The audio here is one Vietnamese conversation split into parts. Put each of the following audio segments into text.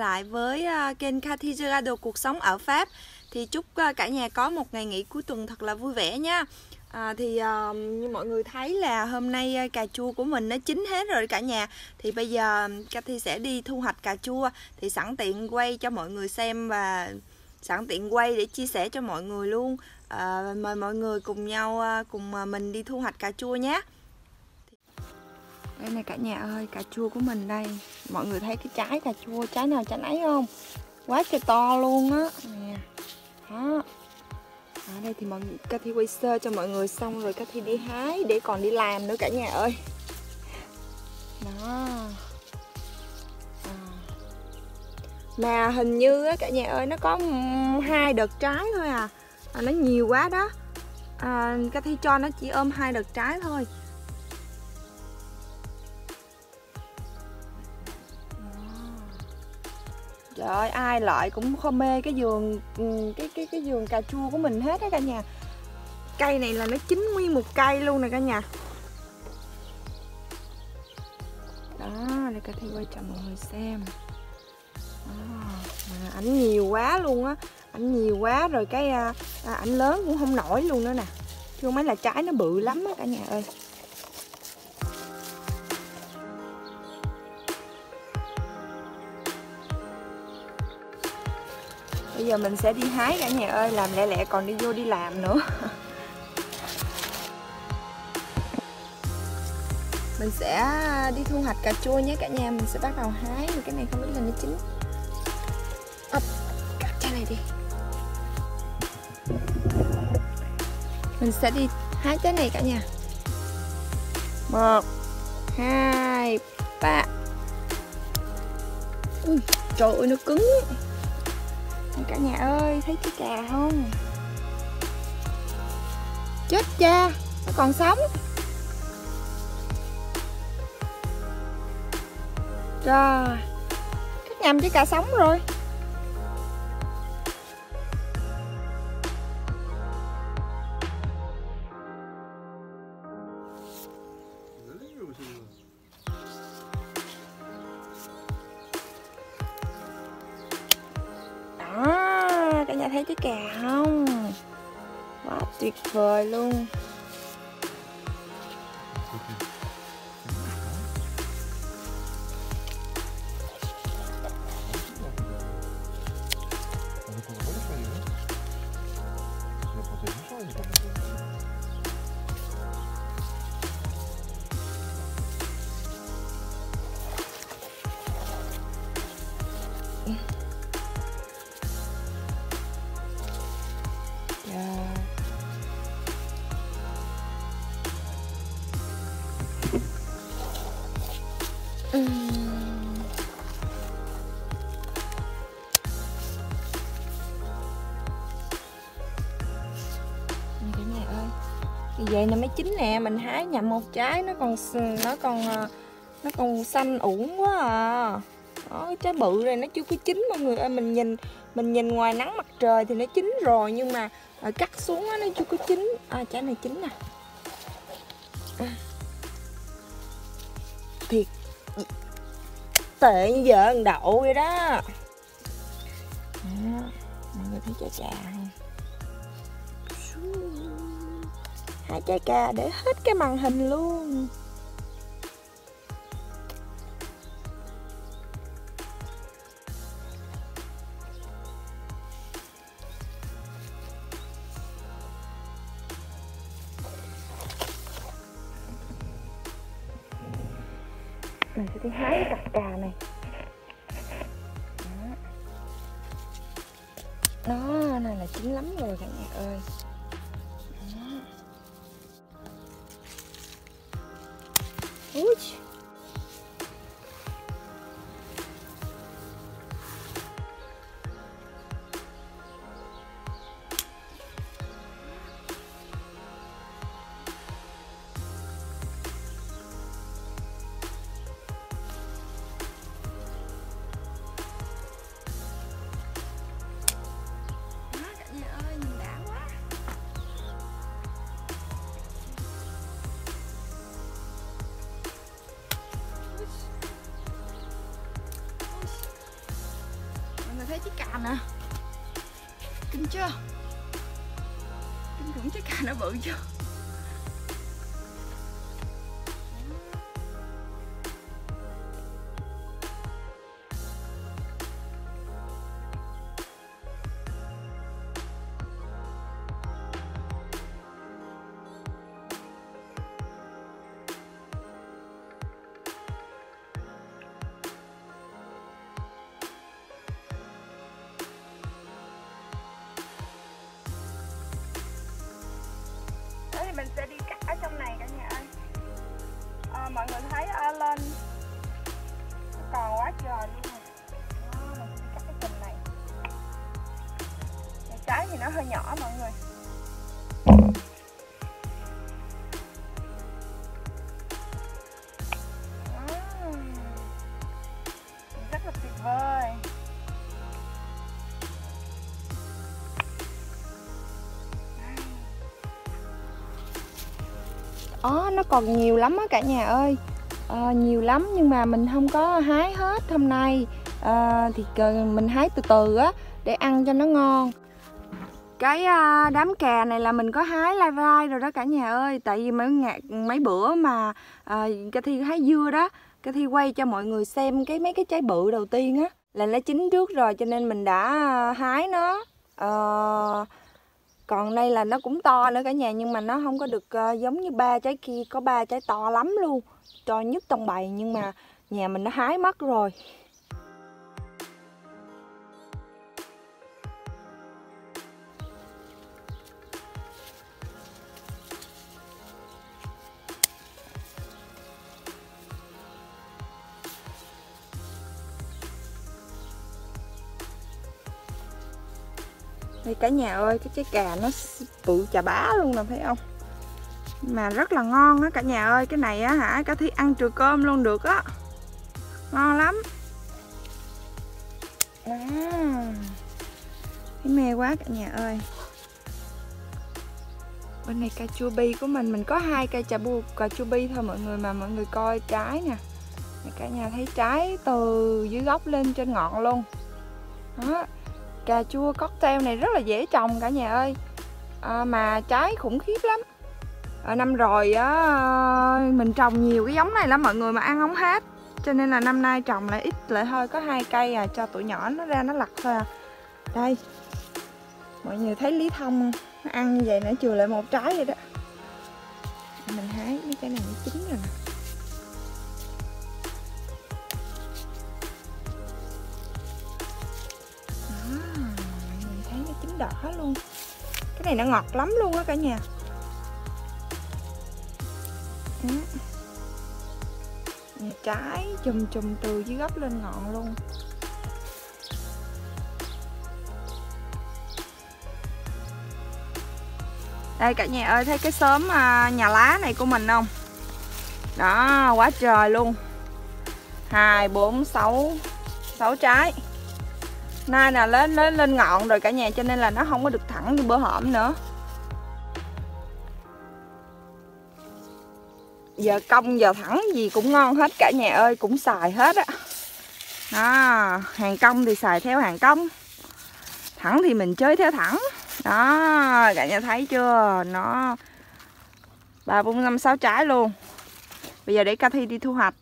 lại với kênh Cathy Girado cuộc sống ở Pháp. Thì chúc cả nhà có một ngày nghỉ cuối tuần thật là vui vẻ nha. Như mọi người thấy là hôm nay cà chua của mình nó chín hết rồi cả nhà. Thì bây giờ Cathy sẽ đi thu hoạch cà chua. Thì sẵn tiện quay cho mọi người xem và sẵn tiện quay để chia sẻ cho mọi người luôn. Mời mọi người cùng nhau cùng mình đi thu hoạch cà chua nhé. Đây này cả nhà ơi, cà chua của mình đây. Mọi người thấy cái trái cà chua, trái nào trái nấy không? Quá trời to luôn á. Nè. Đó. Ở đây thì Cathy quay sơ cho mọi người xong rồi Cathy đi hái để còn đi làm nữa cả nhà ơi. Đó. Mà hình như á cả nhà ơi nó có 2 đợt trái thôi à. Nó nhiều quá đó. Cathy cho nó chỉ ôm 2 đợt trái thôi. Trời ơi, ai lại cũng không mê cái vườn cái vườn cà chua của mình hết á cả nhà. Cây này là nó chín nguyên một cây luôn nè cả nhà. Đó, để Cathy quay cho mọi người xem. Mà ảnh nhiều quá luôn á, ảnh nhiều quá rồi cái ảnh lớn cũng không nổi luôn nữa nè. Chứ mấy là trái nó bự lắm á cả nhà ơi. Bây giờ mình sẽ đi hái cả nhà ơi, làm lẹ lẹ còn đi vô đi làm nữa. Mình sẽ đi thu hoạch cà chua nhé cả nhà, mình sẽ bắt đầu hái. Cái này không biết là nó chín. Cắt trái này đi. Mình sẽ đi hái trái này cả nhà. 1, 2, 3. Ui, trời ơi nó cứng. Cả nhà ơi, thấy cái cà không? Chết cha, nó còn sống. Trời, cắt nhầm cái cà sống rồi. Cả nhà thấy trái cà không? Quá tuyệt vời luôn. Vậy là mới chín nè, mình hái nhầm một trái nó còn xanh ủng quá à. Đó, cái trái bự này nó chưa có chín mọi người ơi, mình nhìn ngoài nắng mặt trời thì nó chín rồi nhưng mà cắt xuống nó chưa có chín. Trái này chín nè. Thiệt tệ như vợ ăn đậu vậy đó. Mọi người thấy trái cà không? 2 trái cà để hết cái màn hình luôn. Mình sẽ đi hái cái cặp cà này. Đó, này là chín lắm rồi cả nhà ơi. Ui. Cả nhà ơi, nhìn đã quá. những trái cà nó bự chưa. Thì mình sẽ đi cắt ở trong này cả nhà ơi. Mọi người thấy lên còn quá trời luôn rồi. Mình sẽ đi cắt cái chùm này. Trái thì nó hơi nhỏ mọi người. Rất là tuyệt vời. Nó còn nhiều lắm á cả nhà ơi. Nhiều lắm nhưng mà mình không có hái hết hôm nay. Thì mình hái từ từ á để ăn cho nó ngon. Cái đám cà này là mình có hái lai rai rồi đó cả nhà ơi. Tại vì mấy bữa mà Ca Thi hái dưa đó, Ca Thi quay cho mọi người xem mấy cái trái bự đầu tiên á là nó chín trước rồi, cho nên mình đã hái nó. Còn đây là nó cũng to nữa cả nhà, nhưng mà nó không có được giống như 3 trái kia, có 3 trái to lắm luôn, to nhất trong bầy, nhưng mà nhà mình nó hái mất rồi. Đây cả nhà ơi, cái trái cà nó bự chà bá luôn nè, thấy không? Mà rất là ngon á cả nhà ơi. Cái này á hả, Ca Thi ăn trừ cơm luôn được á. Ngon lắm. Thấy mê quá cả nhà ơi. Bên này cà chua bi của mình có 2 cây cà chua bi thôi mọi người, mà mọi người coi trái nè. Cả nhà thấy trái từ dưới gốc lên trên ngọn luôn. Đó. Cà chua cocktail này rất là dễ trồng cả nhà ơi. Mà trái khủng khiếp lắm. Năm rồi á, mình trồng nhiều cái giống này lắm mọi người mà ăn không hết, cho nên là năm nay trồng lại ít lại thôi, có 2 cây cho tụi nhỏ nó ra nó lặt thôi à. Đây mọi người thấy Lý Thông không? Nó ăn như vậy nữa, chừa lại 1 trái vậy đó. Mình hái mấy cái này nó chín rồi nè. Mình thấy nó chín đỏ luôn. Cái này nó ngọt lắm luôn á cả nhà. Trái chùm từ dưới gốc lên ngọn luôn. Đây cả nhà ơi, thấy cái xóm nhà lá này của mình không? Đó, quá trời luôn. 2, 4, 6 trái. Nay là lên ngọn rồi cả nhà, cho nên là nó không có được thẳng như bữa hổm nữa. Giờ cong giờ thẳng gì cũng ngon hết cả nhà ơi, cũng xài hết á. Đó, hàng cong thì xài theo hàng cong, thẳng thì mình chơi theo thẳng. Đó, cả nhà thấy chưa? Nó 3, 4, 5, 6 trái luôn. Bây giờ để Ca Thi đi thu hoạch.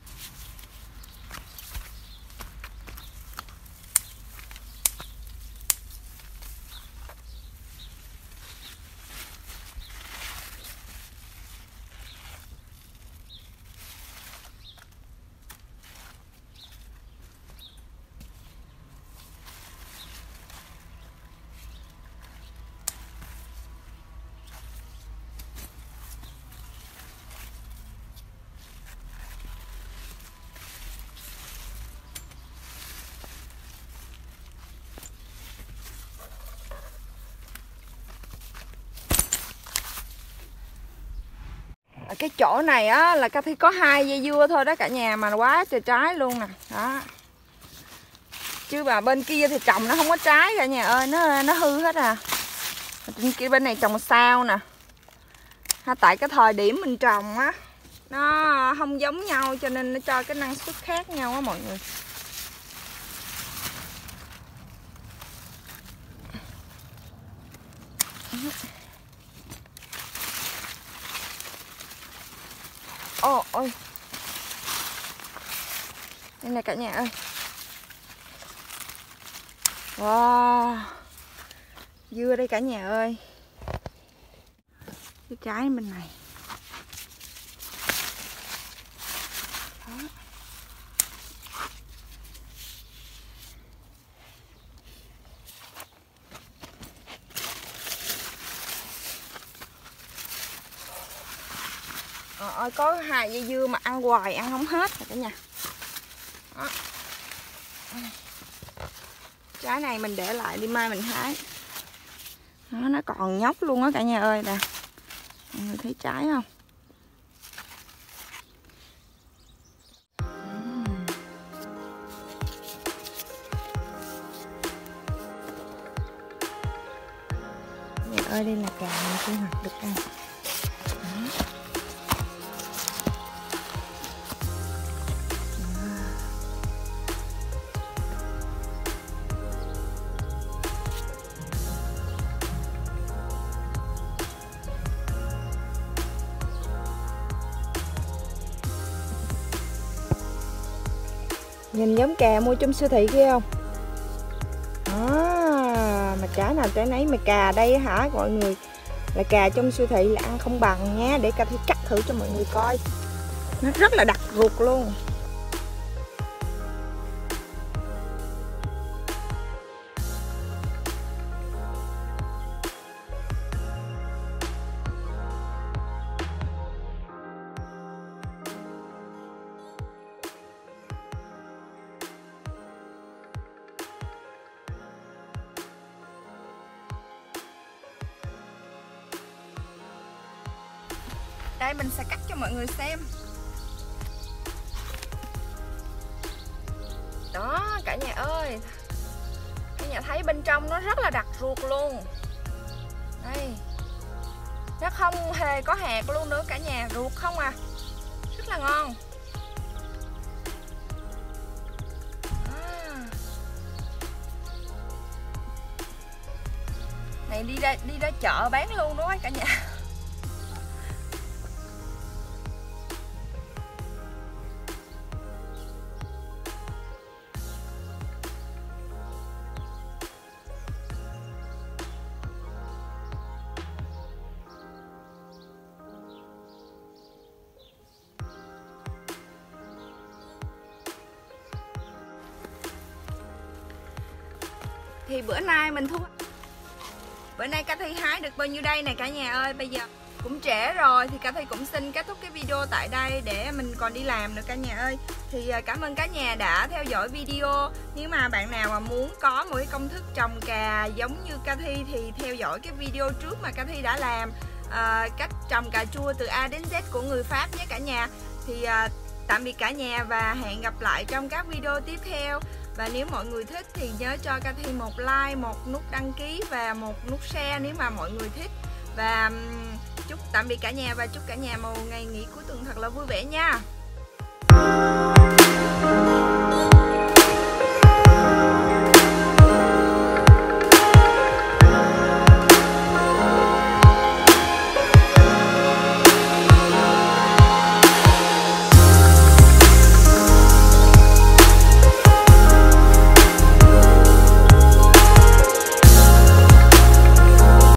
Ở cái chỗ này á là Ca Thi có 2 dây dưa thôi đó cả nhà, mà quá trời trái luôn nè. Đó. Chứ mà bên kia thì trồng nó không có trái cả nhà ơi, nó hư hết à. Trên kia bên này trồng sao nè. Tại cái thời điểm mình trồng á nó không giống nhau, cho nên nó cho cái năng suất khác nhau á mọi người. Ôi. Đây nè cả nhà ơi. Wow. Dưa đây cả nhà ơi. Cái trái bên này. Đó. Ôi có 2 dây dưa mà ăn hoài ăn không hết rồi cả nhà. Đó. Trái này mình để lại đi mai mình hái. Nó còn nhóc luôn á cả nhà ơi nè. Mọi người thấy trái không? Nhà ơi đây là cà mình thu hoạch được ăn. Nhìn giống cà mua trong siêu thị kia không? Mà trái nào trái nấy, mà cà đây hả mọi người, là cà trong siêu thị là ăn không bằng nha. Để Cà Thi cắt thử cho mọi người coi. Nó rất là đặc ruột luôn. Đây mình sẽ cắt cho mọi người xem. Đó cả nhà ơi, cả nhà thấy bên trong nó rất là đặc ruột luôn. Đây, nó không hề có hạt luôn nữa cả nhà, ruột không à, rất là ngon. Này đi ra chợ bán luôn đó cả nhà. Thì bữa nay bữa nay Cà Thi hái được bao nhiêu đây nè cả nhà ơi. Bây giờ cũng trễ rồi thì Cà Thi cũng xin kết thúc cái video tại đây để mình còn đi làm nữa cả nhà ơi. Thì cảm ơn cả nhà đã theo dõi video. Nếu mà bạn nào mà muốn có một cái công thức trồng cà giống như Cà Thi thì theo dõi cái video trước mà Cà Thi đã làm, cách trồng cà chua từ A đến Z của người Pháp nhé cả nhà. Thì tạm biệt cả nhà và hẹn gặp lại trong các video tiếp theo. Và nếu mọi người thích thì nhớ cho Cà Thi một like, một nút đăng ký và một nút share nếu mà mọi người thích. Và chúc tạm biệt cả nhà và chúc cả nhà một ngày nghỉ cuối tuần thật là vui vẻ nha.